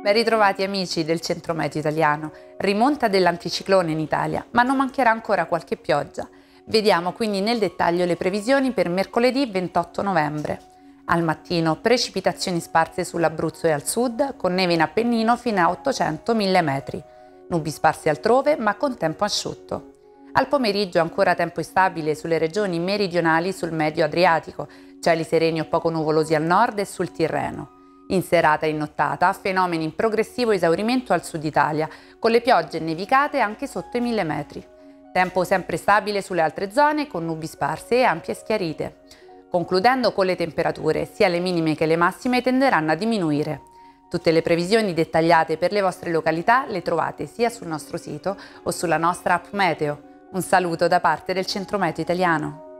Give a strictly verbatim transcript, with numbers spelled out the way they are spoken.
Ben ritrovati amici del Centro Meteo Italiano. Rimonta dell'anticiclone in Italia, ma non mancherà ancora qualche pioggia. Vediamo quindi nel dettaglio le previsioni per mercoledì ventotto novembre. Al mattino precipitazioni sparse sull'Abruzzo e al sud, con neve in Appennino fino a ottocento mille metri. Nubi sparse altrove, ma con tempo asciutto. Al pomeriggio ancora tempo instabile sulle regioni meridionali sul medio Adriatico, cieli sereni o poco nuvolosi al nord e sul Tirreno. In serata e in nottata, fenomeni in progressivo esaurimento al sud Italia, con le piogge e nevicate anche sotto i mille metri. Tempo sempre stabile sulle altre zone, con nubi sparse e ampie schiarite. Concludendo con le temperature, sia le minime che le massime tenderanno a diminuire. Tutte le previsioni dettagliate per le vostre località le trovate sia sul nostro sito o sulla nostra app Meteo. Un saluto da parte del Centro Meteo Italiano.